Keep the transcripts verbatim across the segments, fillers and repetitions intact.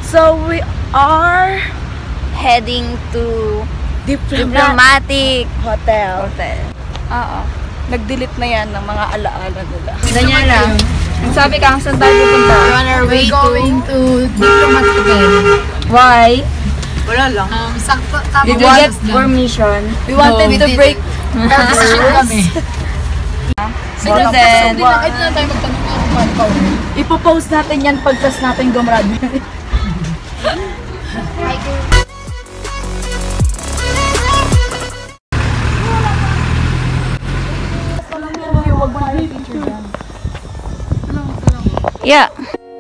So we are heading to Diplomat Diplomatic Hotel. Hotel. Oo. Nag-delete na yan ng mga alaala nila. Daniela, sabi ka, saan tayo pupunta? We're on our way going to Diplomat Hotel. Why? Wala lang. Um, sakto. Did we get permission? We wanted No, to we break Pero decision kami. So then, Ay, doon na tayo magtanong ng phone. ipopost natin yan pagkas natin gumraduate. yeah.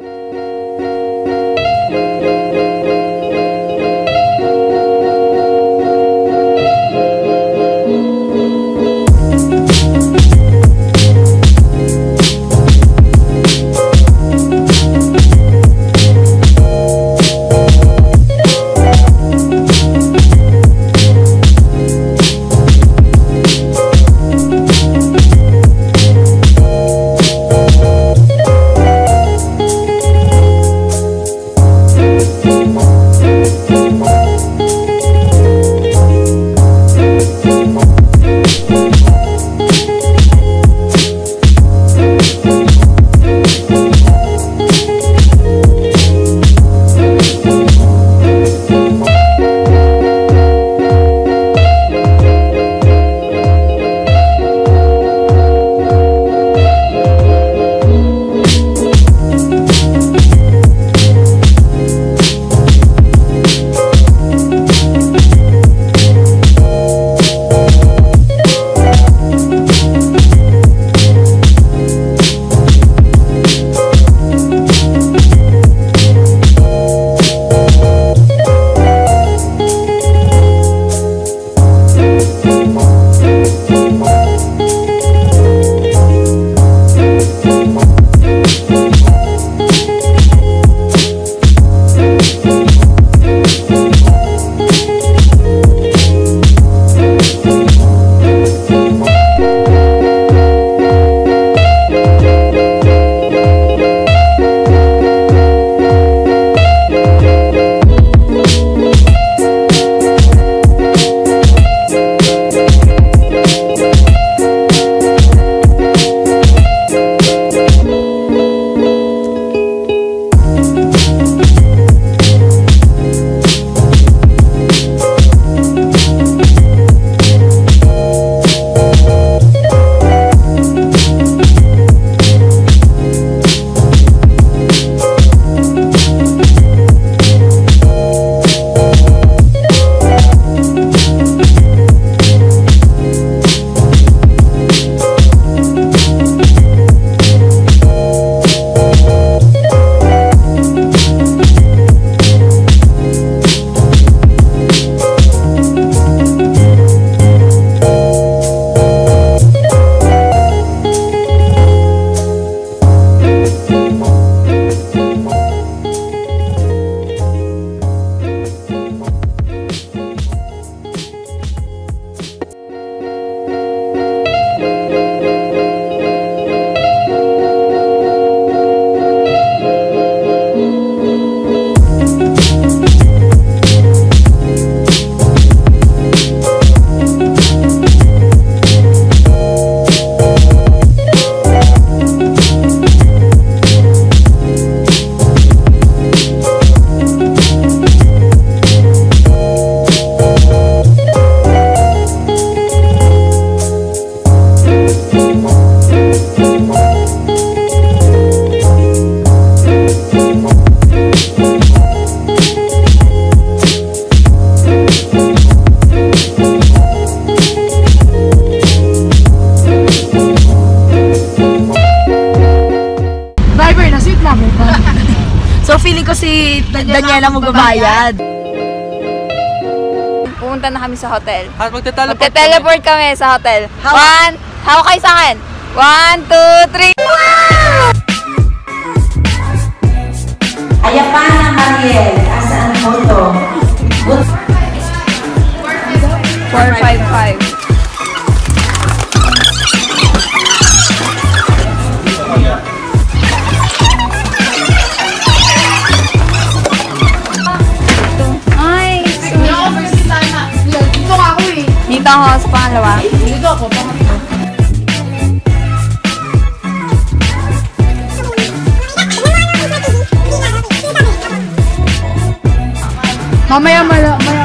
So feeling ko si Daniela magbabayad. Pumunta na kami sa hotel. At magte-teleport. Magte-teleport kami sa hotel. One, hawak kayo sa akin. One, two, three. Ayapana Mariel, asaan photo? four five five. Dito ako sa pangalawa. Dito ako, pangatlo. Mamaya mala, maya.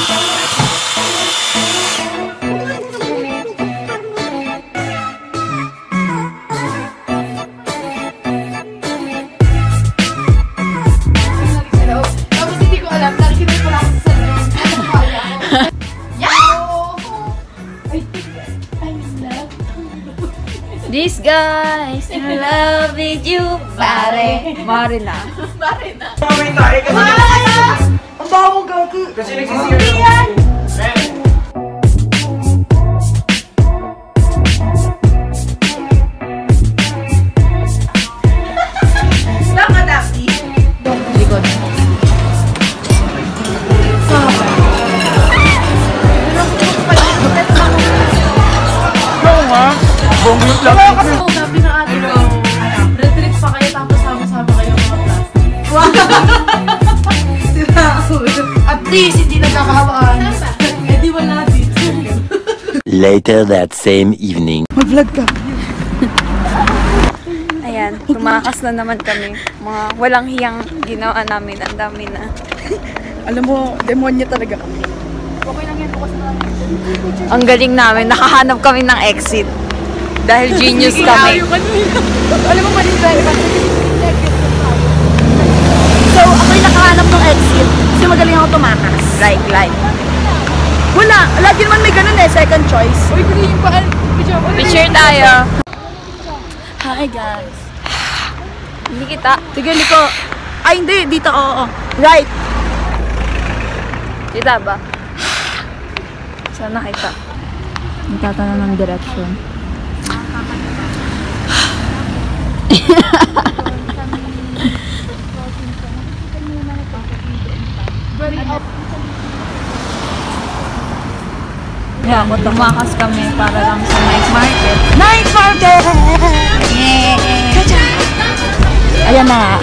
Tapos hindi ko alam, nakikinig ko lang sa salon. Ano kaya ako? These guys in love with you, pare. Mare na. Ang baho gagi. Kasi nagsisira. Likod. Bongbong lang. Oo, sabi ng ate ko, retreat pa kayo tapos sama-sama kayo mga plastic. At least, hindi nagkakahawaan. Eh di wala dito. Later that same evening. Mag-vlog ka. Ayan, tumakas na naman kami. Mga walang hiyang ginawa namin. Ang dami na. Alam mo, demonyo talaga kami. Ang galing namin. Nakahanap kami ng exit. Dahil genius kami. Alam mo, mali tayo. So, ako'y nakahanap ng exit. Kasi magaling ako tumakas. Like, like. Wala. Lagi naman may ganun eh. Second choice. Uy, galing pa. Picture tayo. Hi guys. Hindi kita. Sige, Liko. Ay, hindi. Dito, oo. Right. Kita ba? Saan nakita? Nagtatanong ng direction. Yeah, tumakas kami para lang sa night market. Night market! Ayan na.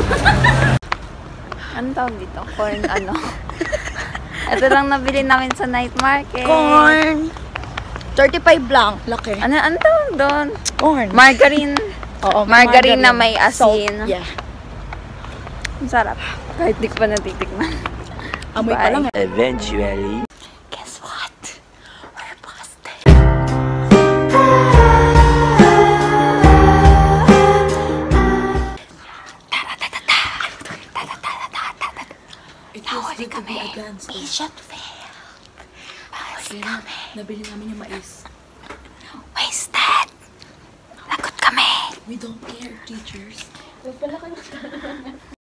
Ano tawag dito? Corn ano? Ito lang nabili namin sa night market. Corn. thirty-five lang. Laki. Ano, ano tawag doon? Corn. Margarine. Oo, Margarine na may asin. Salt. Yeah. Ang sarap. Kahit di ko pa natitikman. Amoy pa Bye. lang. eh. Eventually. Guess what? We're busted. Nahuli kami. Mission fail. Nahuli kami. Nabili namin yung mais. Wasted. Lagot kami. We don't care, teachers.